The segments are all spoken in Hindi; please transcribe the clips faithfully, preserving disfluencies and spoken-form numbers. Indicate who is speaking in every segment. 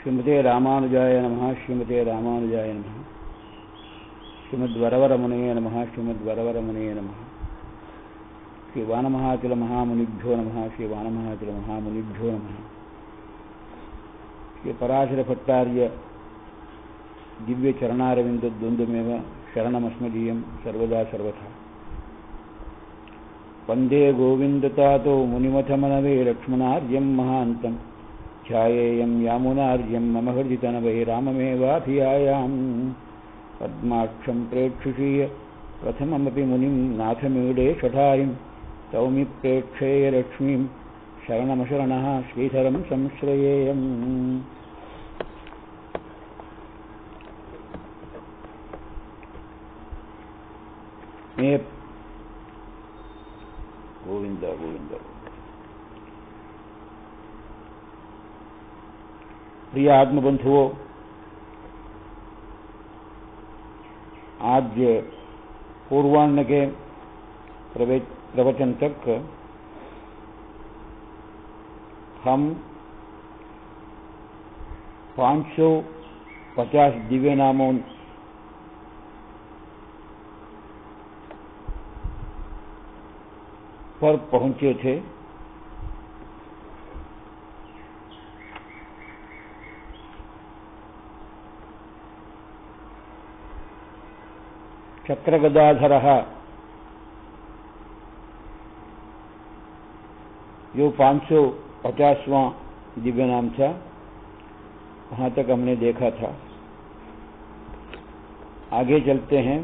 Speaker 1: श्रीमते रामानुजाय नमः। श्रीमते रामानुजाय नमः। श्रीमद्वरवरमुनये नमः। श्रीमद्वरवरमुनये नमः। श्री वानमहाचल महामुनिभ्यो नमः। श्री वानमहाचल महामुनिभ्यो नमः। श्री पराशर भट्टार्य दिव्य चरणारविंद द्वंद्वमेव शरणमस्मदीयं सर्वदा सर्वथा। वंदे गोविंदतातो मुनिमथमनवे लक्ष्मणार्यं महान्तं ध्यायेयं यामुनार्यं मम हृदि तनवै राममेवाभियायाम्। पद्माक्षं प्रेक्षुषीय प्रथममपि मुनिं नाथमीडे षठारिं तौमि प्रेक्षेय लक्ष्मीं शरणमशरणः श्रीधरं संश्रयेयम्। मैं गोविंद गोविंद प्रिय आत्मबंधुओं, आज पूर्वाह्न के प्रवचन तक हम पाँच सौ पचास दिव्य नामों पर पहुंचे थे। चक्रगदाधरः जो पाँच सौ पचासवां दिव्य नाम था, वहां तक हमने देखा था। आगे चलते हैं।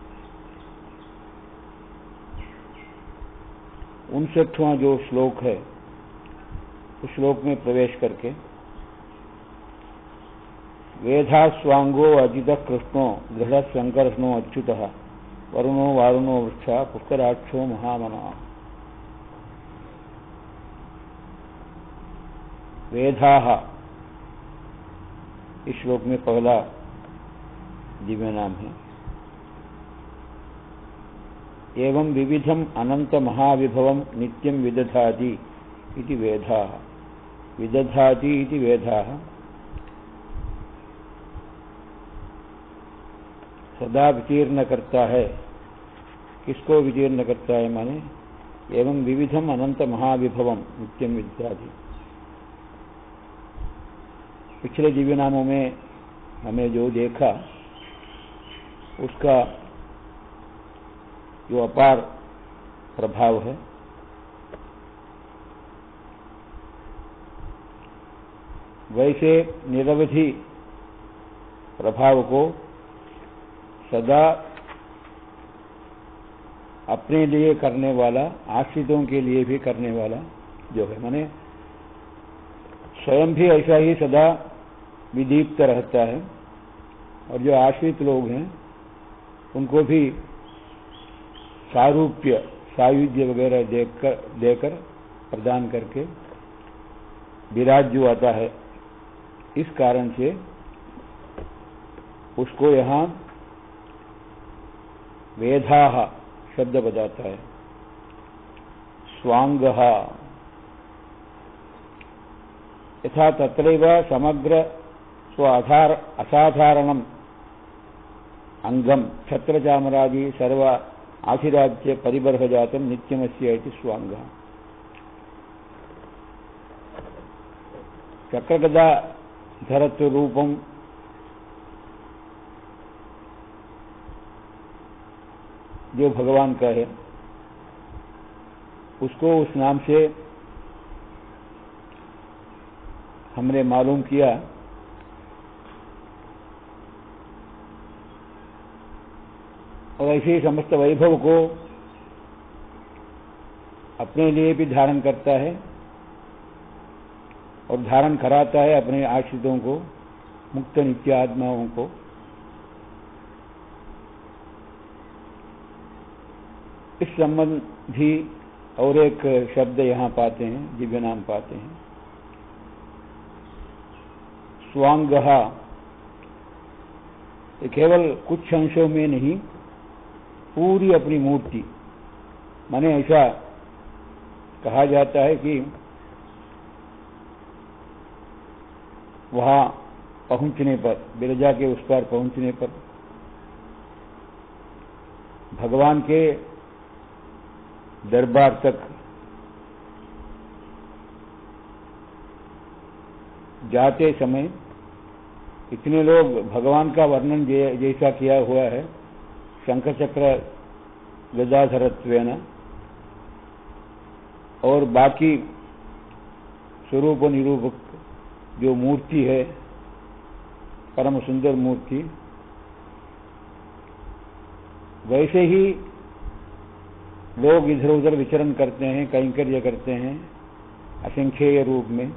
Speaker 1: उनसठवां जो श्लोक है, उस श्लोक में प्रवेश करके वेधा स्वांगो अजित कृष्णो दृढ़ संकर्षणो अच्युतः वरुणो वारुणो वृक्षा पुष्कराक्षो महामना। वेधाः इस श्लोक में पहला दिव्य नाम है। एवं विविधम अनंत महाविभवम नित्यं विदधाति इति वेदाः। विदधाति इति वेदाः सदा वितीर्ण करता है। किसको वितीर्ण करता है? माने एवं विविधम अनंत महाविभवम नित्यं विदधाति। पिछले दिव्य नामों में हमें जो देखा, उसका जो अपार प्रभाव है, वैसे निरवधि प्रभाव को सदा अपने लिए करने वाला, आश्रितों के लिए भी करने वाला जो है, माने स्वयं भी ऐसा ही सदा विदीप्त रहता है, और जो आश्रित लोग हैं उनको भी सारूप्य, सायुज्य वगैरह देकर देकर प्रदान करके विराज जो आता है, इस कारण से उसको यहां वेधाः शब्द बताता है। स्वांगः यथा तत्रैव समग्र स्व आधार असाधारणम अंगम छत्रचामरादि सर्व आशिराज्य परिबर्ह जातम नित्यमस्य इति स्वांगः। चक्रगदाधरत्व रूपम जो भगवान का है, उसको उस नाम से हमने मालूम किया। और ऐसे ही समस्त वैभव को अपने लिए भी धारण करता है और धारण कराता है अपने आश्रितों को, मुक्त नित्य आत्माओं को। इस संबंधी और एक शब्द यहां पाते हैं, दिव्य नाम पाते हैं, स्वांगः। केवल कुछ अंशों में नहीं, पूरी अपनी मूर्ति, माने ऐसा कहा जाता है कि वहां पहुंचने पर, बिरजा के उस पार पहुंचने पर भगवान के दरबार तक जाते समय इतने लोग भगवान का वर्णन जैसा किया हुआ है, शंख चक्र गदाधरत्वेन, और बाकी स्वरूप निरूपक जो मूर्ति है, परम सुंदर मूर्ति, वैसे ही लोग इधर उधर विचरण करते हैं, कैंकर्य करते हैं असंख्येय रूप में।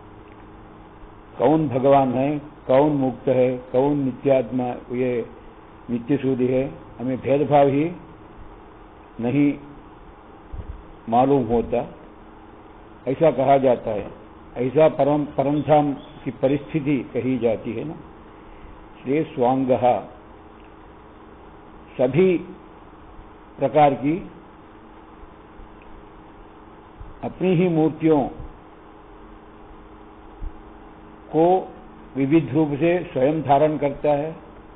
Speaker 1: कौन भगवान है, कौन मुक्त है, कौन नित्यात्मा, ये नित्य सूर्य है, हमें भेदभाव ही नहीं मालूम होता, ऐसा कहा जाता है। ऐसा परम परमधाम की परिस्थिति कही जाती है ना। इसलिए स्वांगः सभी प्रकार की अपनी ही मूर्तियों को विविध रूप से स्वयं धारण करता है,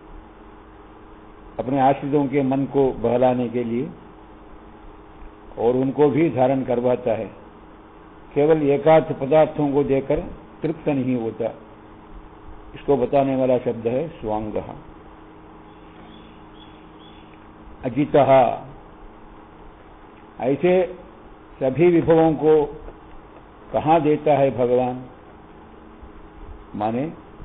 Speaker 1: अपने आश्रितों के मन को बहलाने के लिए, और उनको भी धारण करवाता है। केवल एकार्थ पदार्थों को देकर तृप्त नहीं होता। इसको बताने वाला शब्द है स्वांगः। अजितः, ऐसे सभी विभवों को कहाँ देता है भगवान, माने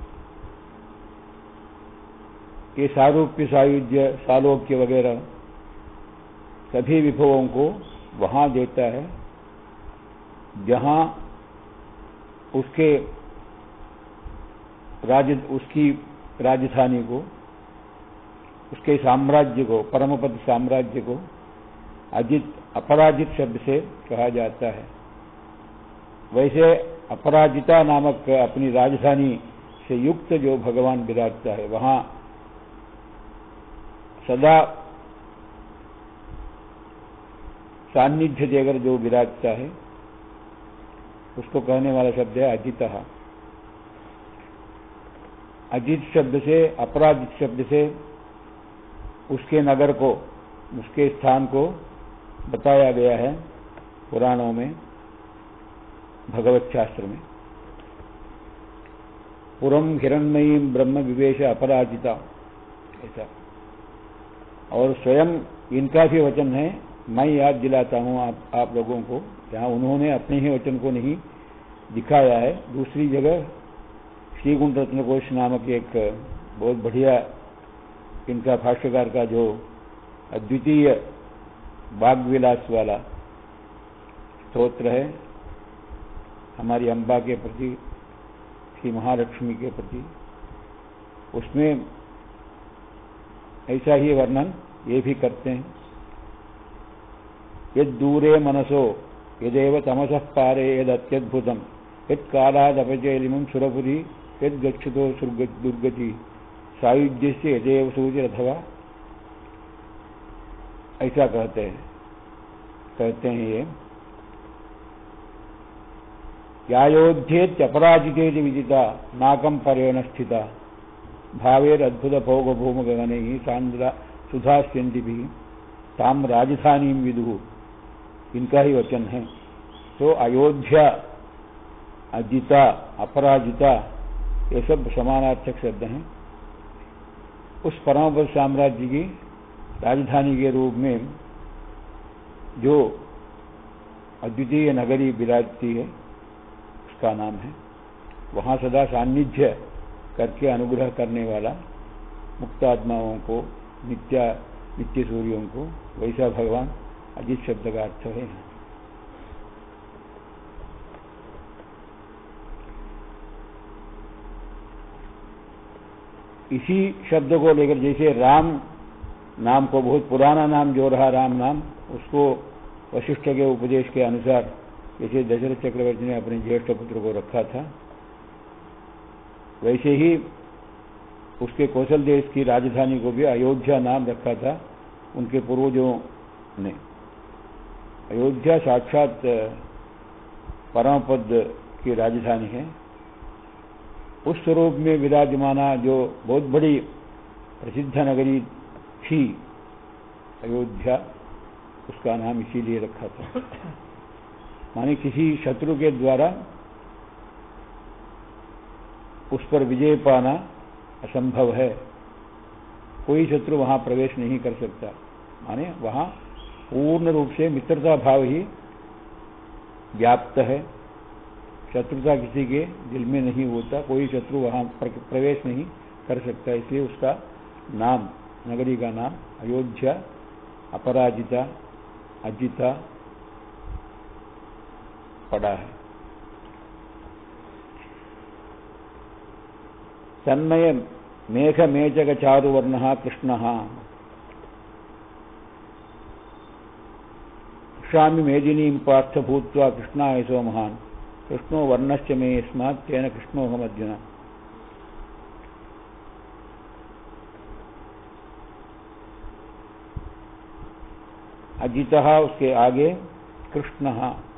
Speaker 1: ये सारूप्य, सायुज्य, सालोक्य वगैरह सभी विभवों को वहां देता है जहां उसके राज उसकी राजधानी को, उसके साम्राज्य को, परमपद साम्राज्य को अजित अपराजित शब्द से कहा जाता है। वैसे अपराजिता नामक अपनी राजधानी से युक्त जो भगवान विराजता है, वहां सदा सान्निध्य देकर जो विराजता है, उसको कहने वाला शब्द है अजितः। अजित शब्द से, अपराजित शब्द से उसके नगर को, उसके स्थान को बताया गया है पुराणों में, भगवत शास्त्र में। पुरम हिरण्मयीं ब्रह्म विवेश अपराजिता, ऐसा। और स्वयं इनका भी वचन है, मैं याद दिलाता हूं आप, आप लोगों को, जहां उन्होंने अपने ही वचन को नहीं दिखाया है। दूसरी जगह श्री गुण रत्नकोश नामक एक बहुत बढ़िया इनका भाष्यकार का जो अद्वितीय वाग्विलास वाला स्तोत्र है हमारी अम्बा के प्रति, श्री महालक्ष्मी के प्रति, उसमें ऐसा ही वर्णन ये भी करते हैं। यद दूरे मनसो यदेव तमसः पारे यद अत्यद्भुतम यद कालाद अपजयलिमं सुरपुरी यद गच्छतो दुर्गति सायुज्यस्य यदेव सूर्य अथवा, ऐसा कहते हैं कहते हैं ये। यायोध्येत्यपराजितेति विदिता नाकं परेण स्थिता भावेरद्भुत भोग भूम गगनैः सांद्रा सुधास्यन्तिभिः ताम राजधानीं विदुः, इनका ही वचन है। तो अयोध्या, अजिता, अपराजिता, ये सब समानार्थक शब्द हैं। उस परमपद साम्राज्य की राजधानी के रूप में जो अद्वितीय नगरी विराजती है, उसका नाम है। वहां सदा सान्निध्य करके अनुग्रह करने वाला, मुक्त आत्माओं को, नित्या नित्य सूर्यों को, वैसा भगवान अजित शब्द का अर्थ है। इसी शब्द को लेकर, जैसे राम नाम को, बहुत पुराना नाम जो रहा राम नाम, उसको वशिष्ठ के उपदेश के अनुसार जैसे दशरथ चक्रवर्ती ने अपने ज्येष्ठ पुत्र को रखा था, वैसे ही उसके कौशल देश की राजधानी को भी अयोध्या नाम रखा था उनके पूर्वजों ने। अयोध्या साक्षात परमपद की राजधानी है। उस स्वरूप में विराजमाना जो बहुत बड़ी प्रसिद्ध नगरी थी अयोध्या, उसका नाम इसीलिए रखा था। माने किसी शत्रु के द्वारा उस पर विजय पाना असंभव है, कोई शत्रु वहां प्रवेश नहीं कर सकता। माने वहां पूर्ण रूप से मित्रता भाव ही व्याप्त है, शत्रुता किसी के दिल में नहीं होता, कोई शत्रु वहां प्रवेश नहीं कर सकता। इसलिए उसका नाम, नगरी का नाम अयोध्या अपराजिता अजिता पड़ा है। तन्मय मेघ मेचक चारुवर्ण कृष्ण क्षामि मेदिनीं पार्थ भूत्वा कृष्णाय सो महान् कृष्णो वर्णश्च मे यस्मात् तेन कृष्णोऽहम् अर्जुन। अजितः उसके आगे कृष्ण,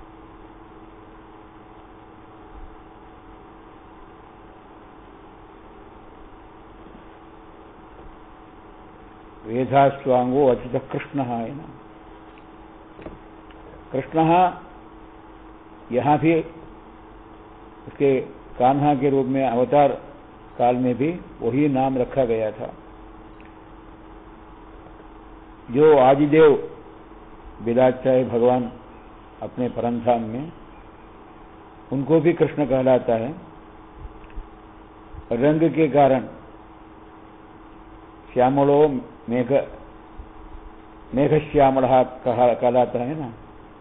Speaker 1: वेदाश्वांगो अजित कृष्ण है ना। कृष्ण यहां भी उसके कान्हा के रूप में अवतार काल में भी वही नाम रखा गया था। जो आदिदेव विराजता है भगवान अपने परमधाम में, उनको भी कृष्ण कहलाता है। रंग के कारण श्यामलो मेघ मेघ श्यामला कहलाता है ना।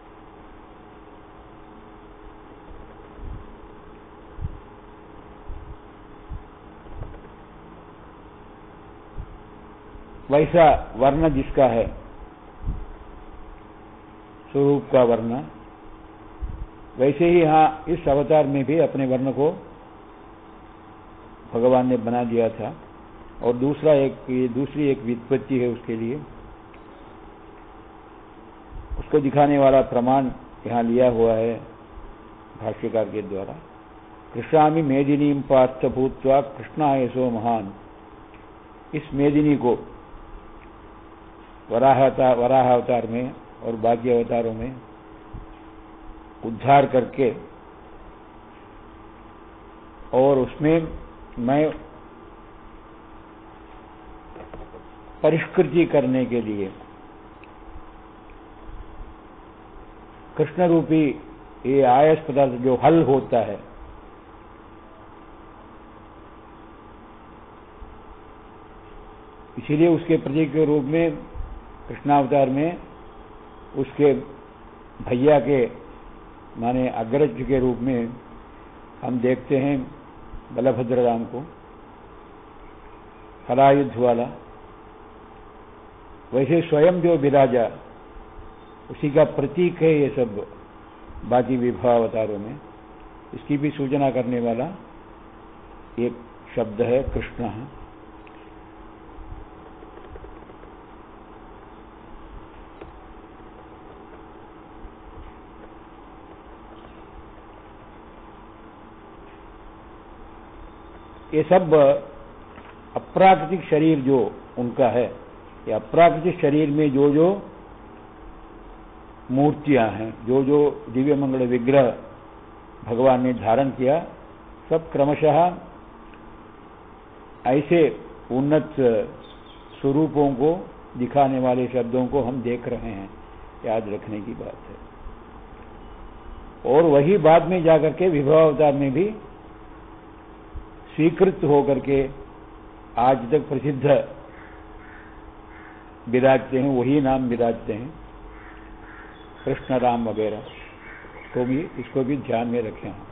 Speaker 1: वैसा वर्ण जिसका है, स्वरूप का वर्ण, वैसे ही यहां इस अवतार में भी अपने वर्ण को भगवान ने बना दिया था। और दूसरा एक ये दूसरी एक व्युत्पत्ति है उसके लिए, उसको दिखाने वाला प्रमाण यहां लिया हुआ है भाष्यकार के द्वारा। कृष्णामि मेदिनीं पार्थ भूत्वा कृष्णाय सो महान्। इस मेदिनी को वराह वराह अवतार में और बाकी अवतारों में उद्धार करके और उसमें मैं परिष्कृति करने के लिए कृष्ण रूपी ये आयस पदार्थ जो हल होता है, इसीलिए उसके प्रतीक के रूप में कृष्णावतार में उसके भैया के माने अग्रज के रूप में हम देखते हैं बलभद्र राम को, हलायुद्ध वाला। वैसे स्वयं जो विराजा उसी का प्रतीक है ये सब बाकी विभव अवतारों में। इसकी भी सूचना करने वाला एक शब्द है कृष्ण है। ये सब अप्राकृतिक शरीर जो उनका है, ये अप्राकृतिक शरीर में जो जो मूर्तियां हैं, जो जो दिव्य मंगल विग्रह भगवान ने धारण किया, सब क्रमशः ऐसे उन्नत स्वरूपों को दिखाने वाले शब्दों को हम देख रहे हैं, याद रखने की बात है। और वही बाद में जाकर के विभव अवतार में भी स्वीकृत होकर के आज तक प्रसिद्ध विराजते हैं, वही नाम विराजते हैं, कृष्ण राम वगैरह। तो भी इसको भी ध्यान में रखें हम।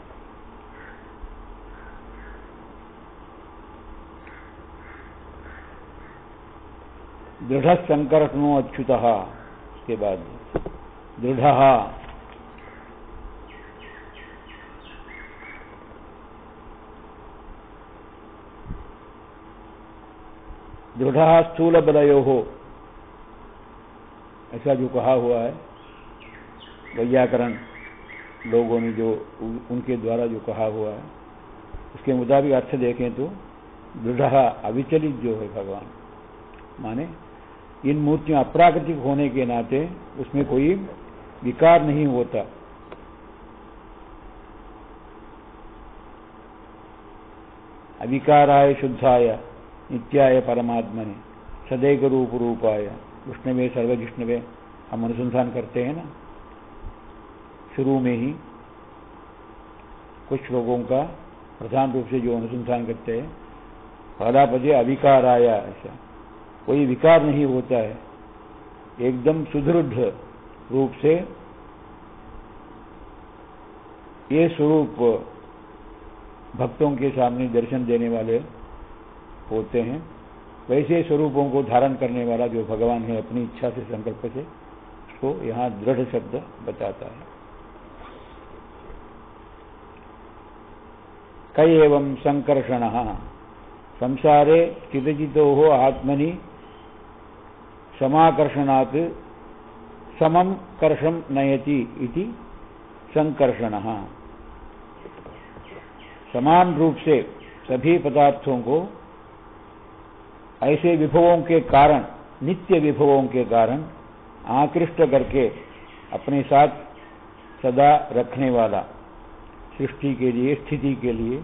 Speaker 1: दृढ़ संकर्षणो अच्युतः, उसके बाद दृढ़ दृढ़ स्थूल बलयो हो, ऐसा जो कहा हुआ है वैयाकरण लोगों ने जो उनके द्वारा जो कहा हुआ है, उसके मुताबिक अर्थ देखें तो दृढ़ अविचलित जो है भगवान, माने इन मूर्तियां अप्राकृतिक होने के नाते उसमें कोई विकार नहीं होता। अविकाराय शुद्धाय नित्याय परमात्मने सदैव रूप रूपाय विष्णवे सर्वजिष्णवे हम अनुसंधान करते हैं ना, शुरू में ही कुछ लोगों का प्रधान रूप से जो अनुसंधान करते हैं, पहला पदे अविकाराय, ऐसा कोई विकार नहीं होता है, एकदम सुदृढ़ रूप से ये स्वरूप भक्तों के सामने दर्शन देने वाले होते हैं। वैसे स्वरूपों को धारण करने वाला जो भगवान है अपनी इच्छा से संकल्प से, उसको यहाँ दृढ़ शब्द बताता है। कई एवं संकर्षण संसारे स्थितजितो हो आत्मनि समाकर्षणात् समम कर्षम नयति इति संकर्षण। समान रूप से सभी पदार्थों को ऐसे विभवों के कारण, नित्य विभवों के कारण आकृष्ट करके अपने साथ सदा रखने वाला, सृष्टि के लिए, स्थिति के लिए,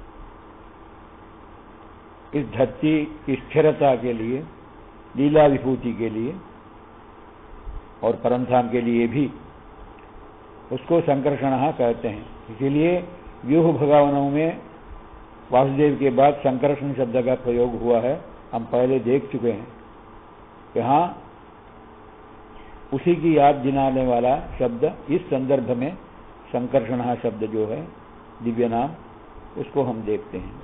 Speaker 1: इस धरती की स्थिरता के लिए, लीला विभूति के लिए और परमधाम के लिए भी, उसको संकर्षण कहते हैं। इसीलिए व्यूह भगवानों में वासुदेव के बाद संकर्षण शब्द का प्रयोग हुआ है, हम पहले देख चुके हैं। यहाँ उसी की याद दिलाने वाला शब्द इस संदर्भ में संकर्षण शब्द जो है दिव्य नाम, उसको हम देखते हैं।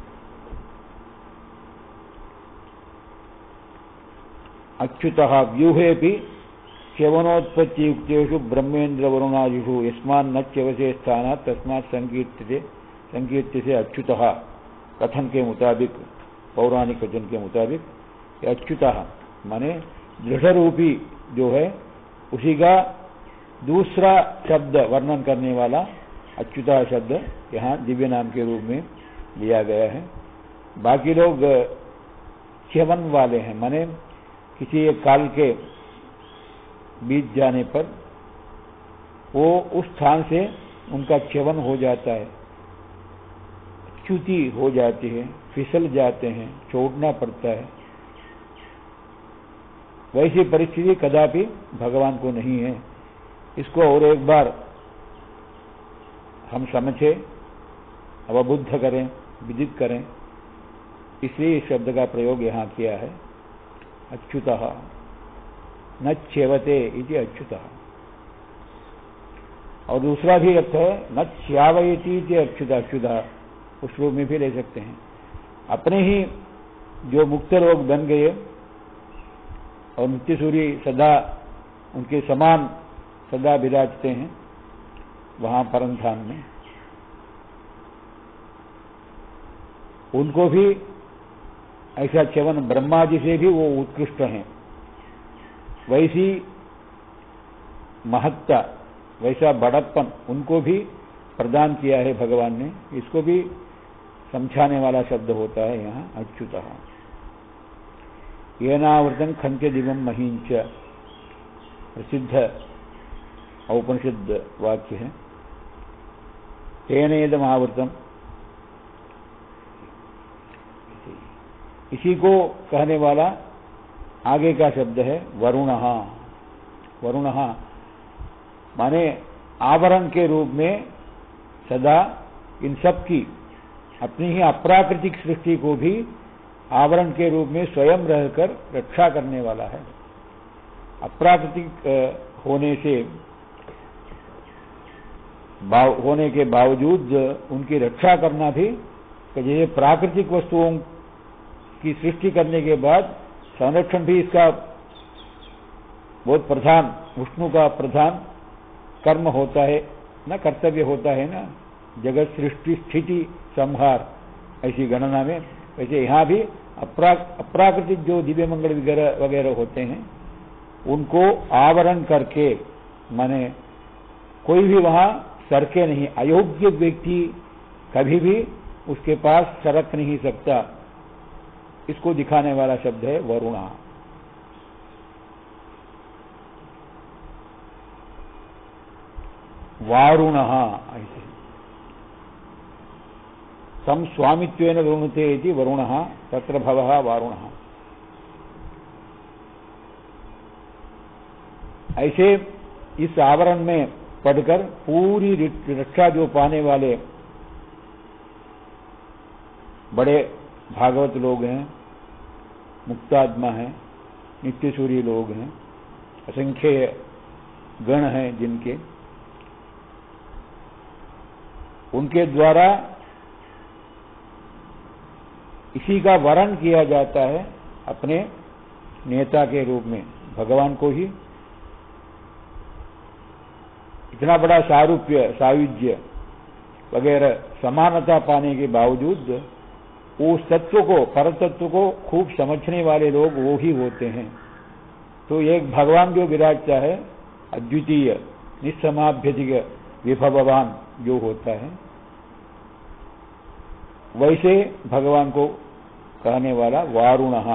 Speaker 1: अच्युतः व्यूहे भी च्यवनोत्पत्ति युक्तेषु ब्रह्मेन्द्र वरुणादिषु यस्मान् न च्यवसे स्थानात् तस्मात् संकीर्त्यते संकीर्त्यसे अच्युतः कथन के मुताबिक, पौराणिक वचन के मुताबिक अच्युतः माने दृढ़ रूपी जो है उसी का दूसरा शब्द वर्णन करने वाला अच्युतः शब्द यहाँ दिव्य नाम के रूप में लिया गया है। बाकी लोग च्यवन वाले हैं, माने किसी एक काल के बीत जाने पर वो उस स्थान से उनका च्यवन हो जाता है, च्युति हो जाती है, फिसल जाते हैं, छोड़ना पड़ता है। वैसी परिस्थिति कदापि भगवान को नहीं है। इसको और एक बार हम समझे, अवबुद्ध करें, विदित करें, इसलिए इस शब्द का प्रयोग यहाँ किया है। अच्युतः न च्यवते इति अच्युतः। और दूसरा भी अर्थ है न च्यावयति इति अच्युतः, अच्युतः उस रूप में भी ले सकते हैं। अपने ही जो मुक्त लोग बन गए और नित्य सूर्य सदा उनके समान सदा विराजते हैं वहां परमधाम में, उनको भी ऐसा च्यवन ब्रह्मा जी से भी वो उत्कृष्ट हैं। वैसी महत्ता, वैसा बड़प्पन उनको भी प्रदान किया है भगवान ने। इसको भी समझाने वाला शब्द होता है यहाँ अच्युतः। येनावृतं खन्ते दिवं महींच, प्रसिद्ध औपनिषद वाक्य है। तेनेदम आवृतम, इसी को कहने वाला आगे का शब्द है वरुणः। वरुणः माने आवरण के रूप में सदा इन सब की, अपनी ही अप्राकृतिक सृष्टि को भी आवरण के रूप में स्वयं रहकर रक्षा करने वाला है। अप्राकृतिक होने से होने के बावजूद उनकी रक्षा करना भी, जैसे प्राकृतिक वस्तुओं की सृष्टि करने के बाद संरक्षण भी इसका बहुत प्रधान, विष्णु का प्रधान कर्म होता है ना, कर्तव्य होता है ना। जगत सृष्टि स्थिति संहार ऐसी गणना में, वैसे यहाँ भी अपरा, अप्राकृतिक जो दिव्य मंगल वगैरह वगैरह होते हैं उनको आवरण करके, माने कोई भी वहां सरके नहीं, अयोग्य व्यक्ति कभी भी उसके पास सरक नहीं सकता, इसको दिखाने वाला शब्द है वरुणा। वारुणः ऐसे तम स्वामित्वेन वरुणते इति वरुणः तत्र भवः वारुणः। ऐसे इस आवरण में पढ़कर पूरी रक्षा जो पाने वाले बड़े भागवत लोग हैं, मुक्तात्मा हैं, नित्यसूरी लोग हैं, असंख्य गण हैं जिनके, उनके द्वारा इसी का वरण किया जाता है अपने नेता के रूप में, भगवान को ही। इतना बड़ा सारूप्य, सायुज्य वगैरह समानता पाने के बावजूद उस तत्व को, परतत्व को खूब समझने वाले लोग वो ही होते हैं। तो एक भगवान जो विराजता है, अद्वितीय निस्समाभ्यधिक विभववान जो होता है, वैसे भगवान को कहने वाला वारुणः।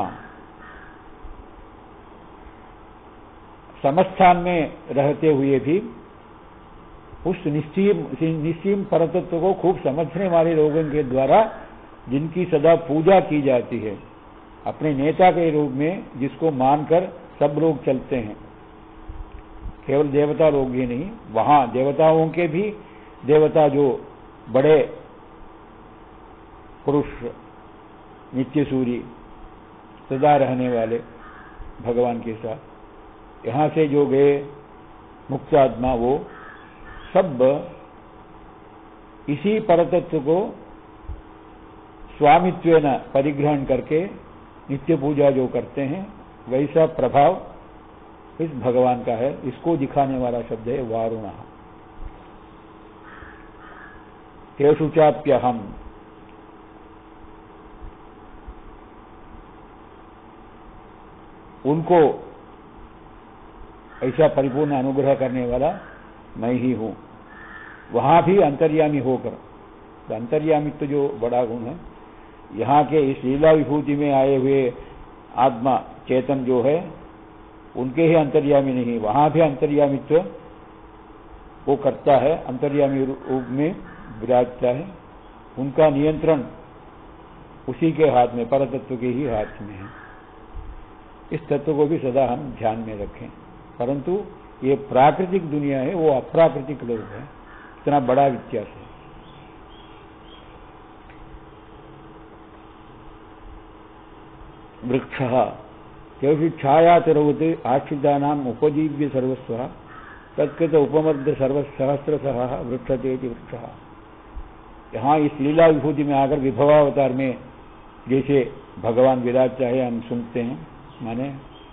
Speaker 1: समस्थान में रहते हुए भी उस निश्चीम निश्चीम परतत्व को खूब समझने वाले लोगों के द्वारा जिनकी सदा पूजा की जाती है, अपने नेता के रूप में जिसको मानकर सब लोग चलते हैं, केवल देवता लोग ही नहीं, वहां देवताओं के भी देवता जो बड़े पुरुष, नित्यसूरी, सदा रहने वाले भगवान के साथ, यहां से जो गए मुक्त आत्मा, वो सब इसी परतत्व को स्वामित्वेन परिग्रहण करके नित्य पूजा जो करते हैं, वैसा प्रभाव इस भगवान का है। इसको दिखाने वाला शब्द है वारुणः। तेषु चाप्यहम्, उनको ऐसा परिपूर्ण अनुग्रह करने वाला मैं ही हूं, वहां भी अंतर्यामी होकर। तो अंतर्यामित्व जो बड़ा गुण है, यहाँ के इस लीला विभूति में आए हुए आत्मा चेतन जो है, उनके ही अंतर्यामी नहीं, वहां भी अंतर्यामित्व वो करता है, अंतर्यामी रूप में विराजता है। उनका नियंत्रण उसी के हाथ में, परतत्व के ही हाथ में है। इस तत्व को भी सदा हम ध्यान में रखें। परंतु ये प्राकृतिक दुनिया है, वो अप्राकृतिक लोग हैं, इतना बड़ा व्यत्यास है। वृक्षः तेषु छायातिरवत् आश्रितानाम् उपजीव्य सर्वस्वः तत्कृत उपमर्द सर्वसहस्रशः वृक्षते इति वृक्षः। यहाँ इस लीला विभूति में आकर विभवावतार में जैसे भगवान विराजता है, हम सुनते हैं, माने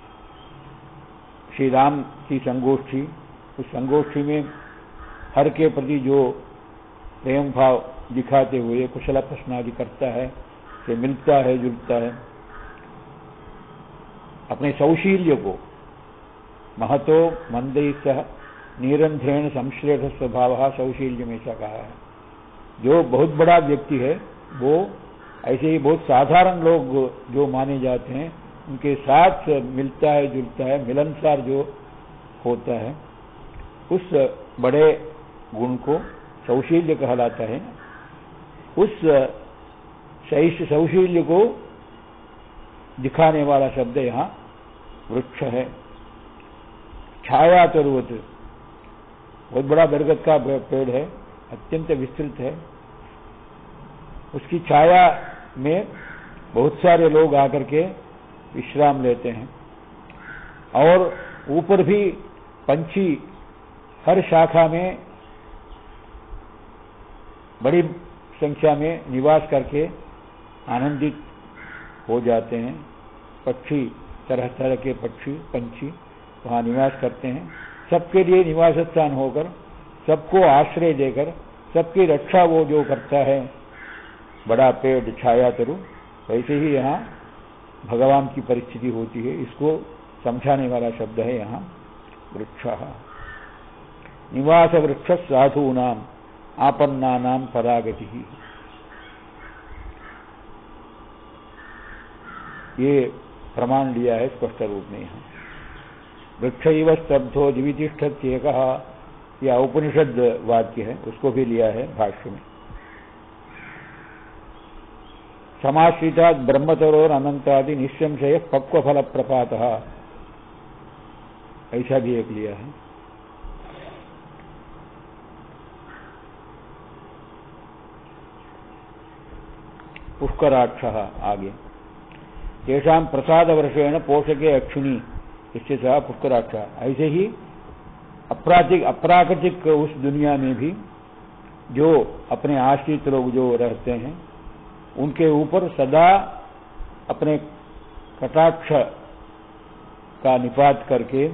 Speaker 1: श्री राम की संगोष्ठी, उस संगोष्ठी में हर के प्रति जो प्रेम भाव दिखाते हुए कुशल प्रश्न आदि करता है, से मिलता है, जुलता है, अपने सौशील्य को महतो मंदई सह निरंध्रेण संश्लेष स्वभाव सौशील्य में ऐसा कहा है। जो बहुत बड़ा व्यक्ति है, वो ऐसे ही बहुत साधारण लोग जो माने जाते हैं, उनके साथ मिलता है, जुलता है, मिलनसार जो होता है, उस बड़े गुण को सौशील्य कहलाता है। उस सौशील्य को दिखाने वाला शब्द यहाँ वृक्ष है। छाया तरुवत, बहुत बड़ा बरगद का पेड़ है, अत्यंत विस्तृत है। उसकी छाया में बहुत सारे लोग आकर के विश्राम लेते हैं, और ऊपर भी पंछी हर शाखा में बड़ी संख्या में निवास करके आनंदित हो जाते हैं। पक्षी, तरह तरह के पक्षी, पंछी वहां निवास करते हैं। सबके लिए निवास स्थान होकर, सबको आश्रय देकर, सबकी रक्षा वो जो करता है बड़ा पेड़ छाया तरु, वैसे ही यहाँ भगवान की परिस्थिति होती है। इसको समझाने वाला शब्द है यहाँ वृक्षः। निवास वृक्ष साधूनाम आपन्नानाम परागति। ये प्रमाण लिया है स्पष्ट रूप में यहाँ। वृक्षैव स्तब्धो दिवितिष्ठत्येकः, यह उपनिषद वाक्य है, उसको भी लिया है भाष्य में। समाश्रितात् ब्रह्मतरोर अनंतादि निःसंशय पक्व फल प्रपातः, ऐसा भी एक लिया है। पुष्कराक्षः आगे, तेषां प्रसाद वर्षेण पोषके अक्षिणी, इससे सह पुष्कराक्ष। ऐसे ही अपराधिक अप्राकृतिक उस दुनिया में भी जो अपने आश्रित लोग जो रहते हैं उनके ऊपर सदा अपने कटाक्ष का निपात करके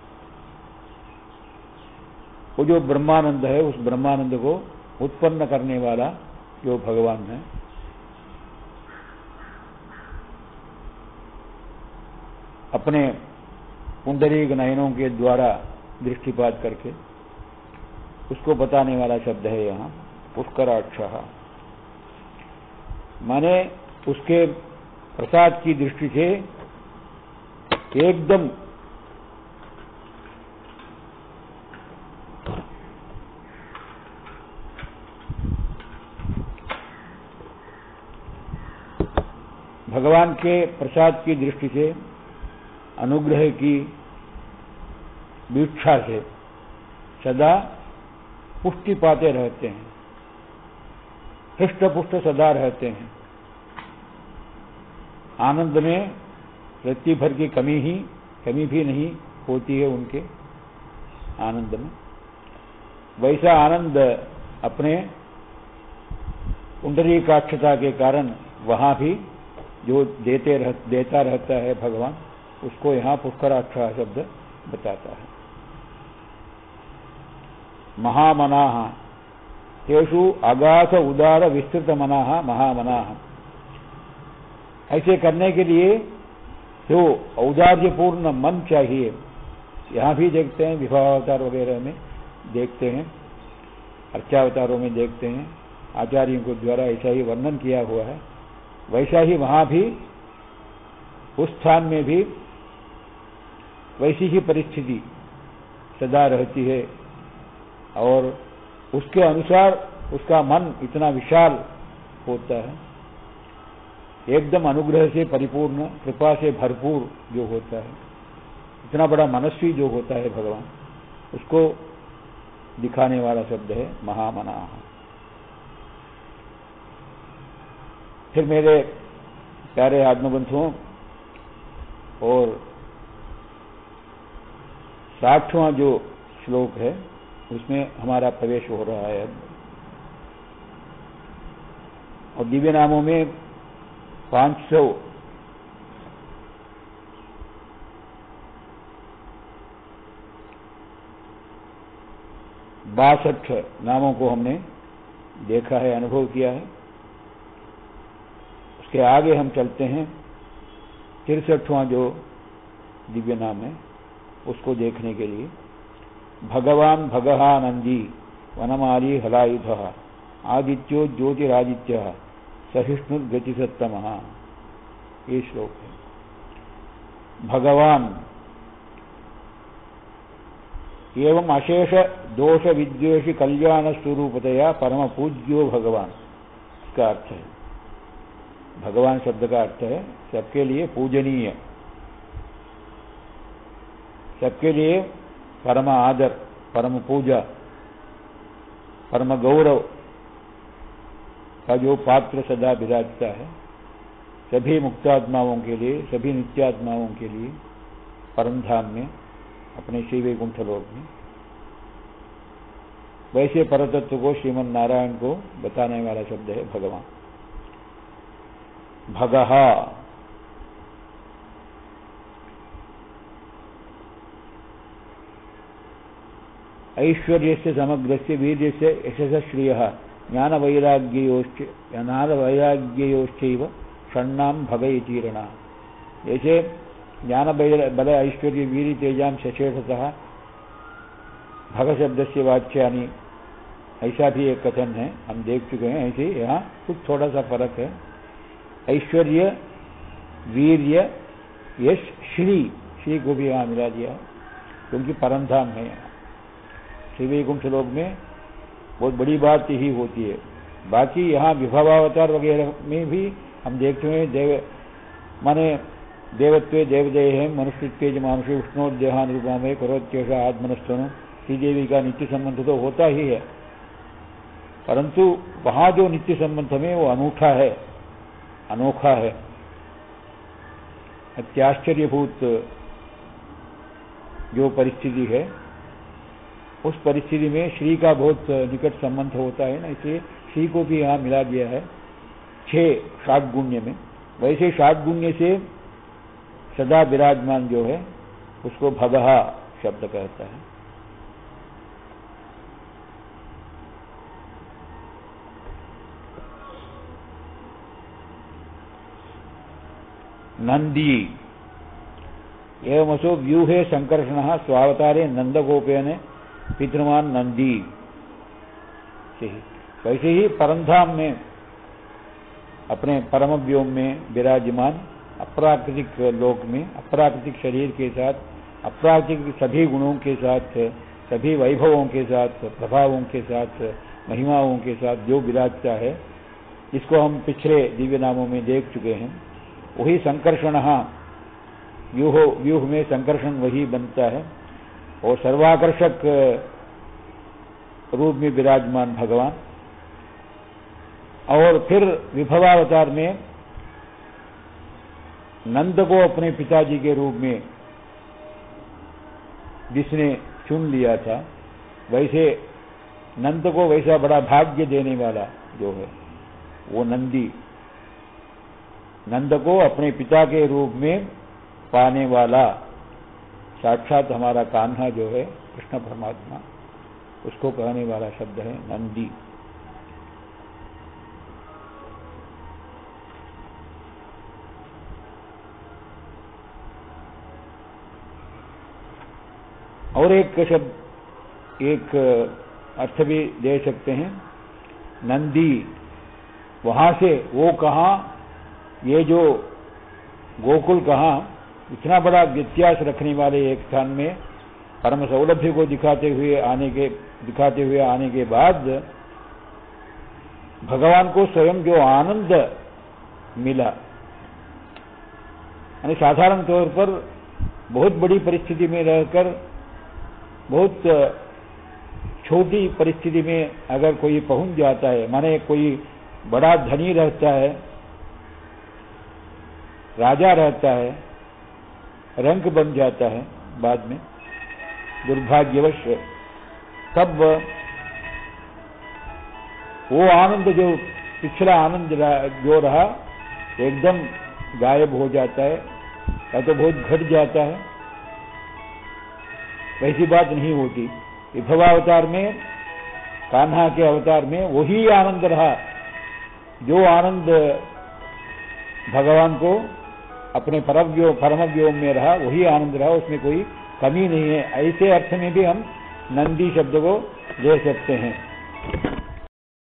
Speaker 1: वो जो ब्रह्मानंद है उस ब्रह्मानंद को उत्पन्न करने वाला जो भगवान है, अपने पुंडरीक नयनों के द्वारा दृष्टिपात करके उसको बताने वाला शब्द है यहाँ पुष्कराक्षः। माने उसके प्रसाद की दृष्टि से एकदम भगवान के प्रसाद की दृष्टि से, अनुग्रह की वीक्षा से सदा पुष्टि पाते रहते हैं, हृष्ट पुष्ट सदा रहते हैं। आनंद में रत्ती भर की कमी ही कमी भी नहीं होती है उनके आनंद में। वैसा आनंद अपने पुंडरीकाक्षता के कारण वहां भी जो देते रह, देता रहता है भगवान, उसको यहां पुष्कराक्षः शब्द बताता है। महामनाः तेषु अगाध उदार विस्तृत मनाः महामनाः, ऐसे करने के लिए जो औदार्यपूर्ण मन चाहिए, यहां भी देखते हैं, विभावावतार वगैरह में देखते हैं, अर्चावतारों में देखते हैं, आचार्यों के द्वारा ऐसा ही वर्णन किया हुआ है। वैसा ही वहां भी उस स्थान में भी वैसी ही परिस्थिति सदा रहती है और उसके अनुसार उसका मन इतना विशाल होता है, एकदम अनुग्रह से परिपूर्ण, कृपा से भरपूर जो होता है, इतना बड़ा मनस्वी जो होता है भगवान, उसको दिखाने वाला शब्द है महामनाः। फिर मेरे प्यारे आत्मबंधुओं, और साठवां जो श्लोक है उसमें हमारा प्रवेश हो रहा है। और दिव्य नामों में पांच सौ बासठ नामों को हमने देखा है, अनुभव किया है। उसके आगे हम चलते हैं, तिरसठवां जो दिव्य नाम है उसको देखने के लिए। भगवान भगहानंदी वनमाली हलायुधः आदित्यो ज्योतिरादित्यः सहिष्णुर्गतिसत्तमः, ये श्लोक है। भगवान एवं अशेष दोष विद्वेषी कल्याण स्वरूपतया परम पूज्यो भगवान, इसका अर्थ है। भगवान शब्द का अर्थ है सबके लिए पूजनीय, सबके लिए परम आदर, परम पूजा, परम गौरव का जो पात्र सदा विराजता है, सभी मुक्तात्माओं के लिए, सभी नित्यात्माओं के लिए परम धाम में, अपने श्री वैकुंठ लोक में, वैसे परतत्व को, श्रीमन नारायण को बताने वाला शब्द है भगवान। भगः, ऐश्वर्यस्य समग्रस्य वीर्यस्य यशसः श्रियः ज्ञान वैराग्ययोश्च ज्ञान वैराग्ययोश्चैव षण्णाम भगयतीरणा। जैसे ज्ञान बल ऐश्वर्य वीर तेजाम सशेषतः भग शब्द से वाच्यानि, ऐसा भी एक कथन है, हम देख चुके हैं। ऐसे यहाँ कुछ थोड़ा सा फर्क है। ऐश्वर्य वीर्य, यश, श्री, श्री को भी यहाँ मिला दिया क्योंकि परम धाम है यहाँ। श्री वैकुंठ लोक में बहुत बड़ी बात यही होती है। बाकी यहाँ विभवावतार वगैरह में भी हम देखते हैं देव माने देवत्वे देवदेय है, मनुष्यत्व मानुषी उष्णोदेहान रूपा में करोत्येषा आत्मनस्तनु, श्रीदेवी का नित्य संबंध तो होता ही है, परंतु वहां जो नित्य संबंध में वो अनूठा है, अनोखा है, अत्याश्चर्यभूत जो परिस्थिति है, उस परिस्थिति में श्री का बहुत निकट संबंध होता है ना, इसलिए श्री को भी यहाँ मिला दिया है छह षाड्गुण्य में। वैसे षाड्गुण्य से सदा विराजमान जो है उसको भगहा शब्द कहता है। नंदी एवमसो व्यूहे संकर्षण स्वावतारे नंदगोपेन पितृमान नंदी। वैसे ही परमधाम में अपने परम व्योम में विराजमान अप्राकृतिक लोक में अप्राकृतिक शरीर के साथ, अप्राकृतिक सभी गुणों के साथ, सभी वैभवों के साथ, प्रभावों के साथ, महिमाओं के साथ जो विराजता है, इसको हम पिछले दिव्य नामों में देख चुके हैं। वही संकर्षण, व्यूह व्यूह में संकर्षण वही बनता है और सर्वाकर्षक रूप में विराजमान भगवान। और फिर विभवावतार में नंद को अपने पिताजी के रूप में जिसने चुन लिया था, वैसे नंद को वैसा बड़ा भाग्य देने वाला जो है वो नंदी, नंद को अपने पिता के रूप में पाने वाला साक्षात हमारा कान्हा जो है कृष्ण परमात्मा, उसको कहने वाला शब्द है नंदी। और एक शब्द, एक अर्थ भी दे सकते हैं, नंदी वहां से वो कहां, ये जो गोकुल कहां, इतना बड़ा व्यत्यास रखने वाले एक स्थान में परम सौलभ्य को दिखाते हुए आने के दिखाते हुए आने के बाद भगवान को स्वयं जो आनंद मिला, यानी साधारण तौर पर बहुत बड़ी परिस्थिति में रहकर, बहुत छोटी परिस्थिति में अगर कोई पहुंच जाता है, माने कोई बड़ा धनी रहता है, राजा रहता है, रंक बन जाता है बाद में दुर्भाग्यवश, तब वो आनंद जो पिछला आनंद जो रहा एकदम गायब हो जाता है या तो बहुत घट जाता है। वैसी बात नहीं होती। विभवावतार में, कान्हा के अवतार में वही आनंद रहा जो आनंद भगवान को अपने परमव्योम परमव्योम में रहा, वही आनंद रहा, उसमें कोई कमी नहीं है। ऐसे अर्थ में भी हम नंदी शब्द को ले सकते हैं।